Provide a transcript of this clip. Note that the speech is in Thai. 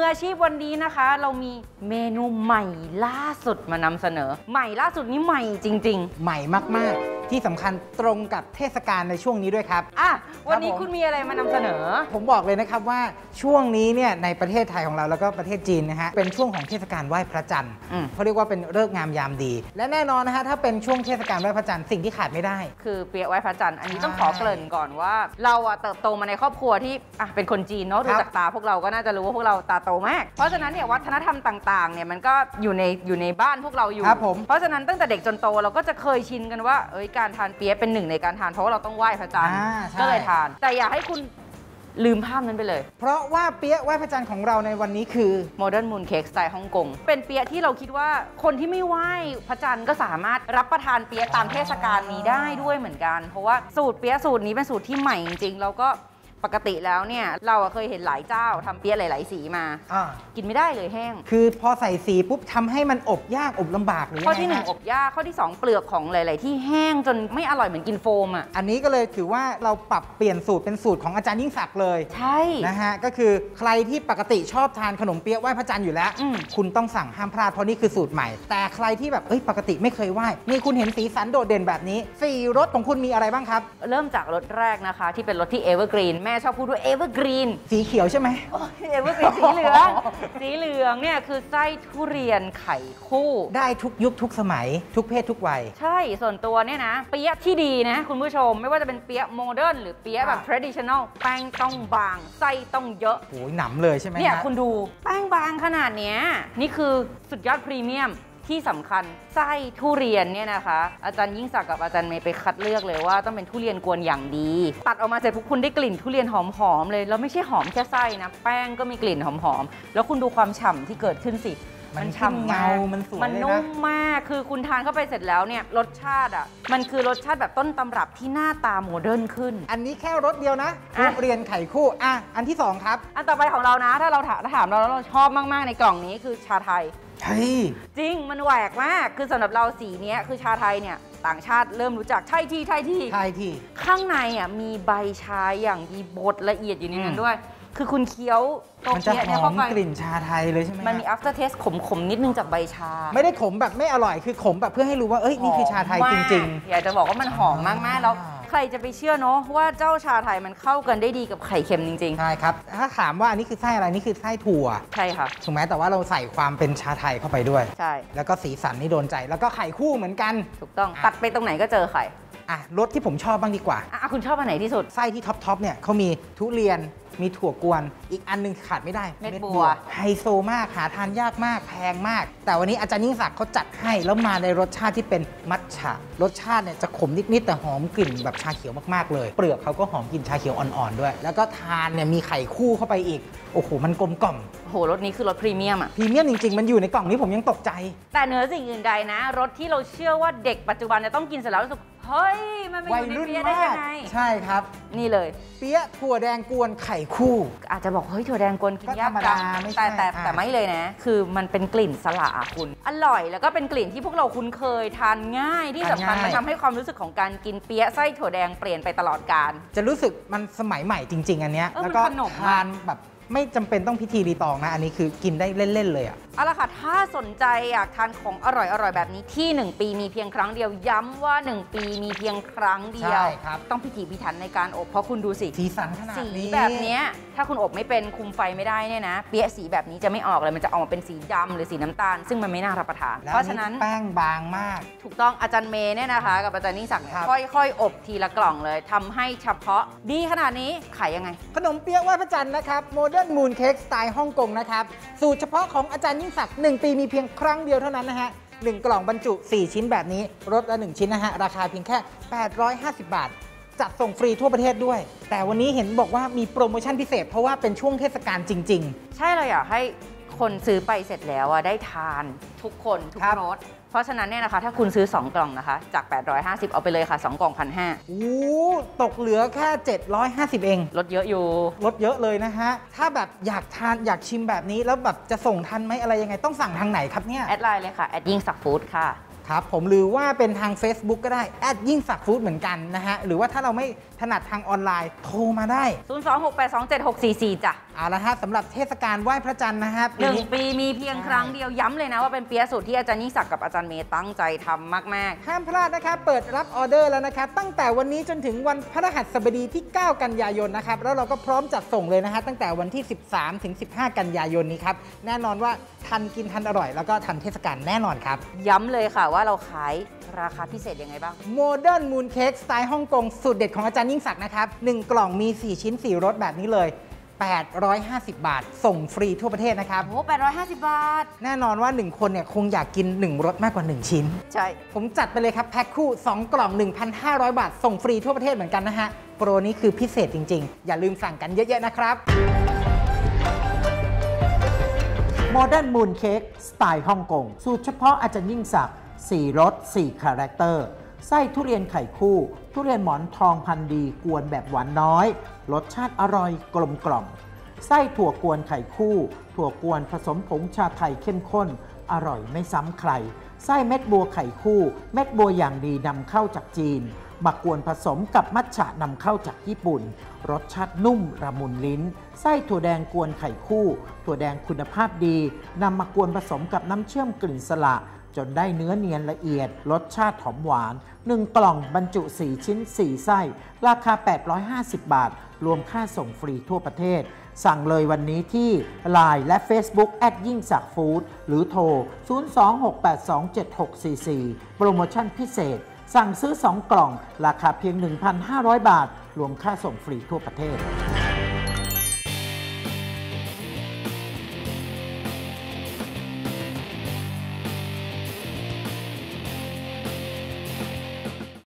ออาชีพวันนี้นะคะเรามีเมนูใหม่ล่าสุดมานำเสนอใหม่ล่าสุดนี้ใหม่จริงๆใหม่มากๆที่สำคัญตรงกับเทศกาลในช่วงนี้ด้วยครับวันนี้คุณมีอะไรมานำเสนอผมบอกเลยนะครับว่าช่วงนี้เนี่ยในประเทศไทยของเราแล้วก็ประเทศจีนนะฮะเป็นช่วงของเทศกาลไหว้พระจันทร์เขาเรียกว่าเป็นฤกษ์งามยามดีและแน่นอนนะฮะถ้าเป็นช่วงเทศกาลไหว้พระจันทร์สิ่งที่ขาดไม่ได้คือเปี๊ยะไหว้พระจันทร์อันนี้ต้องขอเกริ่นก่อนว่าเราเติบโตมาในครอบครัวที่เป็นคนจีนเนาะดูจากตาพวกเราก็น่าจะรู้ว่าพวกเราตาโตมากเพราะฉะนั้นเนี่ยวัฒนธรรมต่างๆเนี่ยมันก็อยู่ในบ้านพวกเราอยู่เพราะฉะนั้นตั้งแต่เด็กจนโตเราก็จะเคยชินกันว่าการทานเปี๊ยะเป็นหนึ่งในการทานเพราะว่าเราต้องไหว้พระจันทร์ก็เลยทานแต่อยากให้คุณลืมภาพนั้นไปเลยเพราะว่าเปี๊ยะไหว้พระจันทร์ของเราในวันนี้คือ Modern Moon Cake สไตล์ฮ่องกงเป็นเปี๊ยะที่เราคิดว่าคนที่ไม่ไหว้พระจันทร์ก็สามารถรับประทานเปี๊ยะตามเทศกาลนี้ได้ด้วยเหมือนกันเพราะว่าสูตรเปี๊ยะสูตรนี้เป็นสูตรที่ใหม่จริงๆแล้วก็ปกติแล้วเนี่ยเราเคยเห็นหลายเจ้าทำเปี๊ยะหลายๆสีมากินไม่ได้เลยแห้งคือพอใส่สีปุ๊บทำให้มันอบยากอบลำบากหรือข้อที่1อบยากข้อที่2เปลือกของหลายๆที่แห้งจนไม่อร่อยเหมือนกินโฟมอันนี้ก็เลยถือว่าเราปรับเปลี่ยนสูตรเป็นสูตรของอาจารย์ยิ่งศักดิ์เลยใช่นะฮะก็คือใครที่ปกติชอบทานขนมเปี๊ยะไหว้พระจันทร์อยู่แล้วคุณต้องสั่งห้ามพลาดเพราะนี่คือสูตรใหม่แต่ใครที่แบบปกติไม่เคยไหว้นี่คุณเห็นสีสันโดดเด่นแบบนี้4รสของคุณมีอะไรบ้างครับเริ่มจากรสแรกนะคะที่เป็นรสที่ Evergreen แม่ชอบพูดว่า Evergreen สีเขียวใช่ไหมเอเวอร์กรีนสีเหลืองสีเหลืองเนี่ยคือไส้ทุเรียนไข่คู่ได้ทุกยุคทุกสมัยทุกเพศทุกวัยใช่ส่วนตัวเนี่ยนะเปี๊ยะที่ดีนะคุณผู้ชมไม่ว่าจะเป็นเปี๊ยะโมเดิร์นหรือเปี๊ยะแบบ traditional แป้งต้องบางไส้ต้องเยอะโอ้ยหนำเลยใช่ไหมเนี่ยคุณดูแป้งบางขนาดเนี้ยนี่คือสุดยอดพรีเมียมที่สำคัญไส้ทุเรียนเนี่ยนะคะอาจารย์ยิ่งศักดิ์กับอาจารย์เมย์ไปคัดเลือกเลยว่าต้องเป็นทุเรียนกวนอย่างดีตัดออกมาเสร็จพวกคุณได้กลิ่นทุเรียนหอมๆเลยแล้วไม่ใช่หอมแค่ไส้นะแป้งก็มีกลิ่นหอมๆแล้วคุณดูความฉ่ำที่เกิดขึ้นสิมันฉ่ำเงามันสวยมันนุ่มมากคือคุณทานเข้าไปเสร็จแล้วเนี่ยรสชาติมันคือรสชาติแบบต้นตำรับที่หน้าตาโมเดิร์นขึ้นอันนี้แค่รสเดียวนะทุเรียนไข่คู่อันที่2ครับอันต่อไปของเรานะถ้าเราถามเราแล้วเราชอบมากๆในกล่องนี้คือชาไทยจริงมันแหวกมากคือสำหรับเราสีนี้คือชาไทยเนี่ยต่างชาติเริ่มรู้จักไทยที่ข้างในมีใบชาอย่างดีบดละเอียดอยู่ในนั้นด้วยคือคุณเคี้ยวมันจะหอมกลิ่นชาไทยเลยใช่ไหมมันมี after taste ขมนิดนึงจากใบชาไม่ได้ขมแบบไม่อร่อยคือขมแบบเพื่อให้รู้ว่านี่คือชาไทยจริงๆอยากจะบอกว่ามันหอมมากๆแล้วใครจะไปเชื่อเนาะว่าเจ้าชาไทยมันเข้ากันได้ดีกับไข่เค็มจริงๆใช่ครับถ้าถามว่าอันนี้คือไส้อะไรนี่คือไส้ถั่วใช่ค่ะถูกไหมแต่ว่าเราใส่ความเป็นชาไทยเข้าไปด้วยใช่แล้วก็สีสันนี่โดนใจแล้วก็ไข่คู่เหมือนกันถูกต้องตัดไปตรงไหนก็เจอไข่รสที่ผมชอบบ้างดีกว่าคุณชอบอันไหนที่สุดไส้ที่ท็อปเนี่ยเขามีทุเรียนมีถั่วกวนอีกอันนึงขาดไม่ได้เม็ดบัวไฮโซมากหาทานยากมากแพงมากแต่วันนี้อาจารย์ยิ่งศักดิ์เขาจัดให้แล้วมาในรสชาติที่เป็นมัทฉะรสชาติเนี่ยจะขมนิดๆแต่หอมกลิ่นแบบชาเขียวมากๆเลยเปลือกเขาก็หอมกลิ่นชาเขียวอ่อนๆด้วยแล้วก็ทานเนี่ยมีไข่คู่เข้าไปอีกโอ้โหมันกลมกล่อมโหรสนี้คือรสพรีเมียมพรีเมียมจริงๆมันอยู่ในกล่องนี้ผมยังตกใจแต่เหนือสิ่งอื่นใดนะรสที่เราเชื่อว่าเด็กปัจจุบันจะต้องกินเสร็จแล้วรู้สึกเฮ้ยมันไม่อยู่ในเปี๊ยะได้ยังไงใช่ครับนี่เลยเปี๊ยะถั่วแดงกวนไข่คู่อาจจะบอกเฮ้ยถั่วแดงกวนกินยากจังแต่ไม่เลยนะคือมันเป็นกลิ่นสละคุณอร่อยแล้วก็เป็นกลิ่นที่พวกเราคุ้นเคยทานง่ายที่สำคัญมันทำให้ความรู้สึกของการกินเปี๊ยะไส้ถั่วแดงเปลี่ยนไปตลอดกาลจะรู้สึกมันสมัยใหม่จริงๆอันเนี้ยแล้วก็ทานแบบไม่จำเป็นต้องพิธีรีตองนะอันนี้คือกินได้เล่นๆเลยเอาละค่ะถ้าสนใจอยากทานของอร่อยๆแบบนี้ที่1ปีมีเพียงครั้งเดียวย้ำว่า1ปีมีเพียงครั้งเดียวต้องพิถีพิถันในการอบเพราะคุณดูสิสีสันขนาดนี้สีแบบนี้ถ้าคุณอบไม่เป็นคุมไฟไม่ได้เนี่ยนะเปี๊ยะสีแบบนี้จะไม่ออกเลยมันจะออกมาเป็นสีดำหรือสีน้ำตาลซึ่งมันไม่น่ารับประทานเพราะฉะนั้นแป้งบางมากถูกต้องอาจารย์เมย์เนี่ยนะคะกับอาจารย์ยิ่งศักดิ์ค่อยๆอบทีละกล่องเลยทำให้เฉพาะดีขนาดนี้ขายยังไงขนมเปี๊ยะไหว้พระจันทร์นะครับ Modern Moon Cake สไตล์ฮ่องกงนะครับสูตรเฉพาะของอาจารย์ยิ่งศักดิ์1ปีมีเพียงครั้งเดียวเท่านั้นนะฮะ1กล่องบรรจุ4ชิ้นแบบนี้รสละ1ชิ้นนะฮะราคาเพียงแค่850 บาทจัดส่งฟรีทั่วประเทศด้วยแต่วันนี้เห็นบอกว่ามีโปรโมชั่นพิเศษเพราะว่าเป็นช่วงเทศกาลจริงๆใช่เราอยากให้คนซื้อไปเสร็จแล้วได้ทานทุกคนทุกรสเพราะฉะนั้นเนี่ยนะคะถ้าคุณซื้อ2กล่องนะคะจาก850เอาไปเลยค่ะ2กล่อง1,500 ตกเหลือแค่750เองลดเยอะอยู่ลดเยอะเลยนะฮะถ้าแบบอยากทานอยากชิมแบบนี้แล้วแบบจะส่งทันไหมอะไรยังไงต้องสั่งทางไหนครับเนี่ยแอดไลน์เลยค่ะยิ่งศักดิ์ฟู้ดค่ะครับผมหรือว่าเป็นทาง Facebook ก็ได้ยิ่งศักดิ์ฟู้ดเหมือนกันนะฮะหรือว่าถ้าเราไม่ถนัดทางออนไลน์โทรมาได้ 026827644จ้ะเอาละฮะสำหรับเทศกาลไหว้พระจันทร์นะครับ 1 ปีมีเพียงครั้งเดียวย้ำเลยนะว่าเป็นเปี๊ยะสูตรที่อาจารย์ยิ่งศักดิ์กับอาจารย์เมย์ตั้งใจทำมากห้ามพลาดนะครับเปิดรับออเดอร์แล้วนะครับตั้งแต่วันนี้จนถึงวันพฤหัสบดีที่ 9 กันยายนนะครับแล้วเราก็พร้อมจัดส่งเลยนะฮะตั้งแต่วันที่ 13 ถึง 15 กันยายนนี้ครับแน่นอนว่าทันกินทันอร่อยแล้วก็ทันเทศกาลแน่นอนครับๆย้ำเลยค่ะว่าเราขายราคาพิเศษยังไงบ้างโมเดิร์นมูนเค้กสไตล์ฮ่องกงสูตรเด็ดของอาจารย์ยิ่งศักดิ์นะครับ1กล่องมี4ชิ้น4รสแบบนี้เลย850 บาทส่งฟรีทั่วประเทศนะครับโอ้850 บาทแน่นอนว่า1คนเนี่ยคงอยากกิน1รสมากกว่า1ชิ้นใช่ผมจัดไปเลยครับแพ็คคู่2กล่อง 1,500 บาทส่งฟรีทั่วประเทศเหมือนกันนะฮะโปรนี้คือพิเศษจริงๆอย่าลืมสั่งกันเยอะๆนะครับโมเดิร์นมูนเค้กสไตล์ฮ่องกงสูตรเฉพาะอาจารย์ยิ่งศักดิ์4รส4คาแรคเตอร์ไส้ทุเรียนไข่คู่ทุเรียนหมอนทองพันธุ์ดีกวนแบบหวานน้อยรสชาติอร่อยกลมกล่อมไส้ถั่วกวนไข่คู่ถั่วกวนผสมผงชาไทยเข้มข้นอร่อยไม่ซ้ำใครไส้เม็ดบัวไข่คู่เม็ดบัวอย่างดีนำเข้าจากจีนมากวนผสมกับมัทฉะนำเข้าจากญี่ปุ่นรสชาตินุ่มละมุนลิ้นไส้ถั่วแดงกวนไข่คู่ถั่วแดงคุณภาพดีนำมากวนผสมกับน้ำเชื่อมกลิ่นสละจนได้เนื้อเนียนละเอียดรสชาติหอมหวาน1กล่องบรรจุ4ชิ้น4ไส้ราคา850 บาทรวมค่าส่งฟรีทั่วประเทศสั่งเลยวันนี้ที่ LINE และ Facebook ยิ่งศักดิ์ฟู้ดหรือโทร 026827644 โปรโมชั่นพิเศษสั่งซื้อ2กล่องราคาเพียง 1,500 บาทรวมค่าส่งฟรีทั่วประเทศ